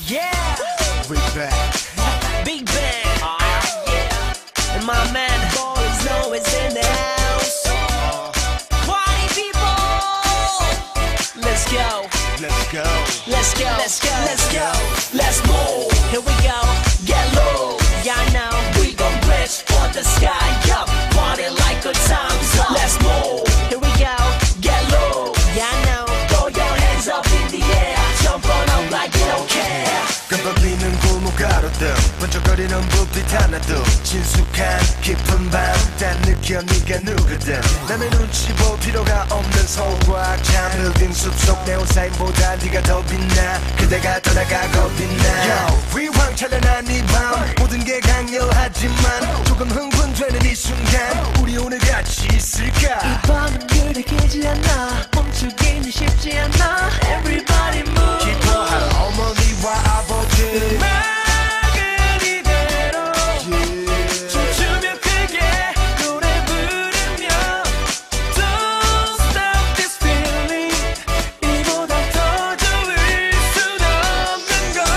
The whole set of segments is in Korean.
Yeah, Bigbang. Bigbang. Yeah. And my man, boys know it's in the house. Party people, let's go. Let's go. Let's go. Let's go. Let's go. Let's move. Here we go. Get low. Yeah, I know we gon' reach for the sky up. Party like good times up. Let's move. Here we go. Get low. Yeah, I know. Throw your hands up in the air. Jump on up like you don't care. 깜빡이는 골목 가로등 번쩍거리는 불빛 하나도 친숙한 깊은 밤 딱 느껴 네가 누구든 남의 눈치 볼 필요가 없는 서울과 잠들든 숲속 네온사인보다 네가 더 빛나 그대가 떠나가고 빛나 Yo, 위황 찬란한 이 밤 모든 게 강렬하지만 조금 흥분되는 이 순간 우리 오늘 같이 있을까 이 밤은 그리기지 않아 멈추기는 쉽지 않아 Everybody move 기뻐할 어머니와 아버지 맑은 이대로 춤추며 크게 노래 부르며 Don't stop this feeling 이보다 더 좋을 순 없는 걸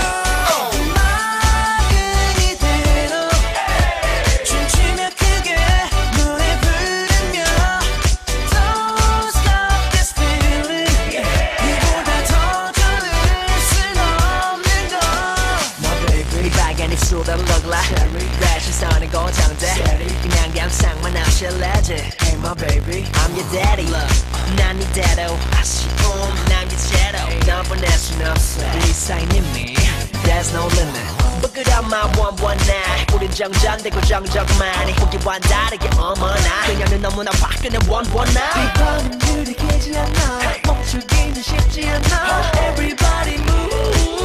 맑은 이대로 춤추며 크게 노래 부르며 Don't stop this feeling 이보다 더 좋을 순 없는 걸 네 빨간 입술을 look like 내 시선은 고정돼 그냥 감상만 하실래지 Hey my baby I'm your daddy 난 이대로 아쉬움 남기채로 널 보낼 순 없어 이 사인 이미 There's no limit Book it up my 119 우린 정전되고 정적만이 보기와는 다르게 어머나 그녀는 너무나 화끈해 119 이 밤은 느리게지 않아 멈추기는 쉽지 않아 Everybody move